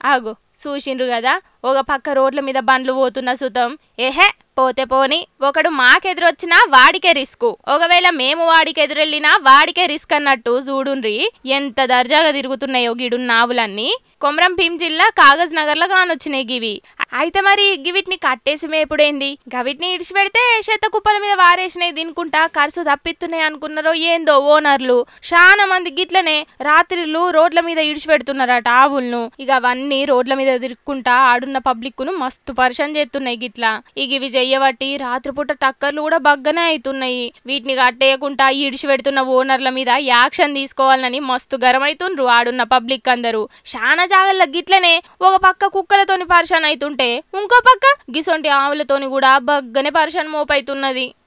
ఆగు చూసిండ్రు కదా ఒక పక్క రోడ్ల మీద బండ్లు పోతున్న సుతం ఏహే పోతే పోని ఒకడు మాకెదురొచ్చినా వాడికే రిస్క్ ఒకవేళ మేము వాడికి ఎదురెళ్ళినా వాడికే రిస్క్ అన్నట్టు చూడుండ్రి ఎంత దర్జాగా తిరుగుతున్నాయో గిడున్న ఆవులన్నీ కొమరం భీం జిల్లా కాగజ్ నగర్ లో కానొచ్చినాయి గివి అయితే మరి గివిటిని కట్టేసి మేపుడేంది గవిటిని ఇడిచిపెడితే చెత్త కుప్పల మీద వారేసినాయి తినుకుంటా ఖర్చు తప్పిస్తున్నాయి అనుకున్నారో ఏందో ఓనర్లు చాలా మంది గిట్లనే రాత్రిళ్ళు రోడ్ల మీద ఇడిచిపెడుతున్నారట ఆవులను ఇక అవన్నీ రోడ్ల మీద తిరుక్కుంటా ఆడున్న పబ్లిక్ ను మస్తు పరిశాన్ చేస్తున్నాయి గిట్లా ఇవి చెయ్యబట్టి రాత్రిపూట టక్కర్లు కూడా బగ్గనే అవుతున్నాయి వీటిని కట్టేయకుండా ఇడిచిపెడుతున్న ఓనర్ల మీద యాక్షన్ తీసుకోవాలని మస్తు గరమైతుండ్రు ఆడున్న పబ్లిక్ అందరూ చాలా జాగల్ల గిట్లనే ఒక పక్క కుక్కలతోని పరిశాన్ అవుతుంటే ఇంకో పక్క గిసొంటి ఆవులతోని కూడా బగ్గనే పరిశాన్ మోపైతున్నది.